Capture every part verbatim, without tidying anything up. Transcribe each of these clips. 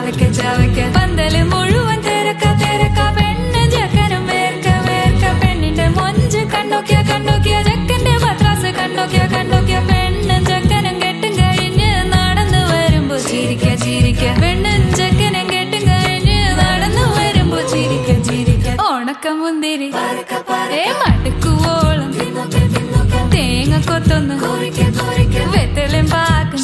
ചവയ്ക്ക ചവയ്ക്ക പന്തല് മുഴുവൻ തിരക്ക തിരക്ക പെണ്ണ് ചെക്കനും വേർക്ക വേർക്ക പെണ്ണിന്റെ മൊഞ്ച് കണ്ടോക്കിയ കണ്ടോക്കിയ ചെക്കന്റെ പത്രാസ് കണ്ടോക്കിയ കണ്ടോക്കിയ പെണ്ണും ചെക്കനും കെട്ടും കഴിഞ്ഞ് നടന്നു വരുമ്പോ ചിരിക്ക ചിരിക്ക പെണ്ണും ചെക്കനും കെട്ടും കഴിഞ്ഞ് നടന്നു വരുമ്പോ ചിരിക്ക ചിരിക്ക ഓണക്ക മുന്തിരി ഏ മടുക്കുവോളം തേങ്ങ കൊത്തൊന്ന് വെത്തലും പാക്കും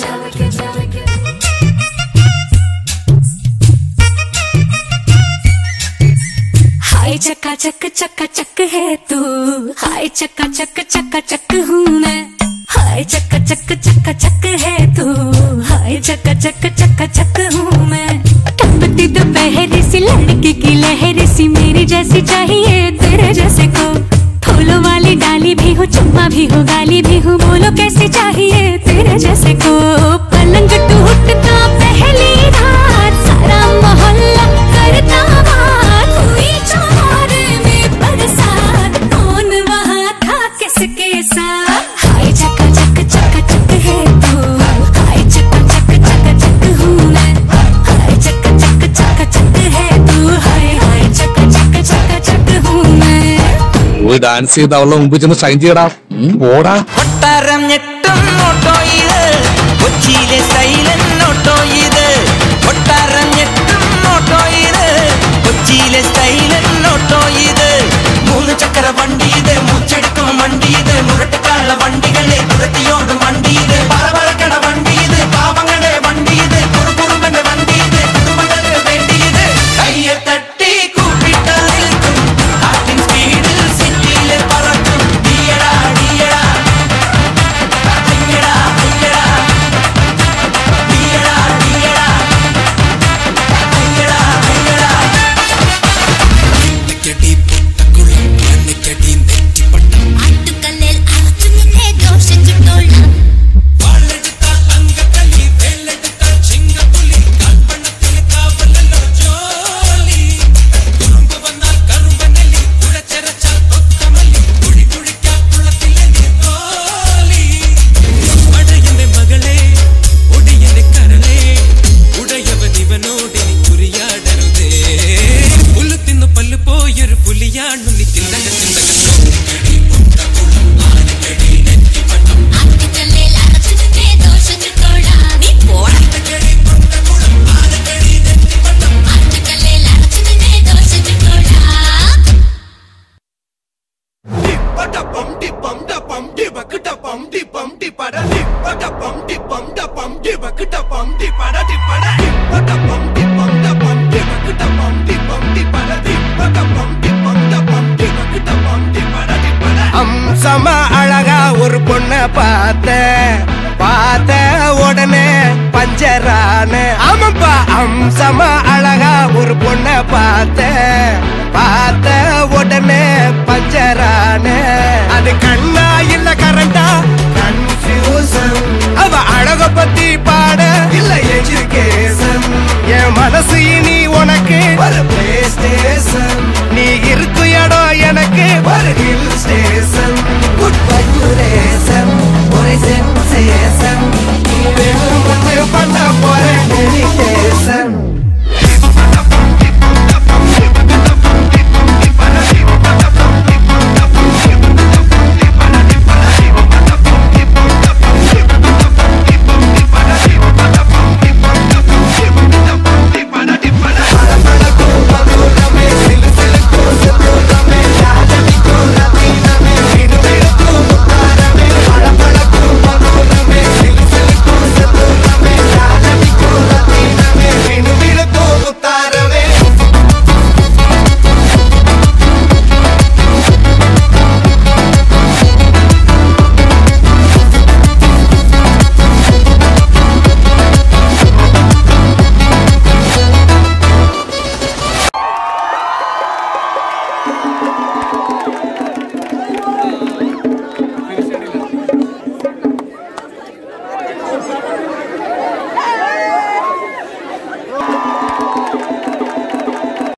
हाय चक्का चक चक्का चक है तू हाय चक्का चक चक्का चक हूँ मैं हाय चक्का चक चक्का चक है तू हाय चक्का चक चक्का चक हूँ मैं टपकती दोपहर सी लड़की की लहर सी मेरी जैसी चाहिए तेरे जैसे को फूलों वाली डाली भी हो चुम्मा भी हो गाली भी हो बोलो कैसे चाहिए तेरे जैसे को पलंग टूटता पहली रात सारा मोहल्ला करता बात हुई चौर में बरसात कौन वहाँ था किसके साथ हाय चक्का चक चक्का चक है तू हाय चक्का चक चक्का चक हूँ मैं हाय चक्का चक चक्का चक है तू हाय हाय चक्का चक चक्का चक हूँ मैं ഒരു ഡാൻസ് ചെയ്ത് അവളുടെ മുമ്പിൽ ചെന്ന് ഷൈൻ ചെയ്യടാ ഓടാ കൊട്ടാരം ഞെട്ടും ഓട്ടോ ഇത് കൊച്ചിയിലെ സൈലൻ ഓട്ടോ ഇത് കൊട്ടാരം ഞെട്ടും ഓട്ടോ ഇത് കൊച്ചിയിലെ സൈലൻ ഓട്ടോ ഇത് മൂന്ന് ചക്ര വണ്ടി ഇത് മൂച്ചെടുക്കും വണ്ടി ഇത് മുരട്ടുകാള വണ്ടികളെ തുരത്തിയോടും വണ്ടി ഇത് പറവറക്കണ വണ്ടി ഇത് പാവങ്ങളുടെ വണ്ടി ഇത് കുറുകുറുമ്പന്റെ വണ്ടി ഇത് കുടുംബങ്ങളെ വേണ്ടി ഇത് കയ്യെ തട്ടി കൂപ്പിട്ട നിൽക്കും ഹാർട്ടിൻ സ്പീഡിൽ സിറ്റിയിലെ പറക്കും ഡിയടാ ഡിയടാ ഡിയടാ ഡിയടാ ഡിയടാ ഡിയടാ ഡിയടാ ഡിയടാ നെക്കടി പൊട്ടക്കുളം നെക്കടി നെറ്റിപ്പട്ടം ആട്ടുകല്ലിൽ അറച്ചു നിന്നെ ദോഷം ചുട്ടോളാം വാളെടുത്താൽ അങ്കക്കലി വേലെടുത്താൽ ചിങ്ങപ്പുലി കാൽപ്പണത്തിന് കാവലല്ലോ ജോലി കുറുമ്പ് വന്നാൽ കറുമ്പനലി കുഴച്ചരച്ചാൽ കൊത്തമല്ലി കുഴി കുഴിക്കാൻ കുളത്തിലെ തോലി പടയന്റെ മകളെ ഒടിയന്റെ കരളെ ഉടയവൻ ഇവനോടിനി കുറിയാടരുതേ പുല്ല് തിന്നു പല്ല് പോയൊരു പുലിയാണു നീ തിന്നക ആട്ടുകല്ലിൽ അറച്ചു നിന്നെ ദോഷം ചുട്ടോളാം നീ പോടാ ആട്ടുകല്ലിൽ അറച്ചു നിന്നെ ദോഷം ചുട്ടോളാം Dip-a-da-bum, dip-bum-da-bum, dip-a-ka-da-bum, dip-bum, dip-a-da, dip-a-da-bum, dip-bum, da-bum, dip-a-ka-da-bum, dip-a-da, dip-a-da, dip-a-da-bum, dip-bum-da-bum, dip-a-ka-da-bum, dip-bum, dip-a-da, dip-a-da-bum, dip-bum-da-bum, dip-a-ka-da-bum, dip-a-da, dip-a-da. அம்சமா அழகா ஒரு பொண்ண பார்த்த பார்த்த உடனே பஞ்சரான ஆமாப்பா அம்சமா அழகா ஒரு பொண்ண பார்த்த பார்த்த உடனே பஞ்சரான அது கண்ணா இல்ல கரண்டா கன்ஃபியூசன் அவ அழக பத்தி பாட இல்ல எஜுகேஷன் என் மனசு இனி உனக்கு ஒரு பிளே ஸ்டேஷன் நீ இருக்கு இடம் எனக்கு ஒரு ஹில் ஸ்டேஷன்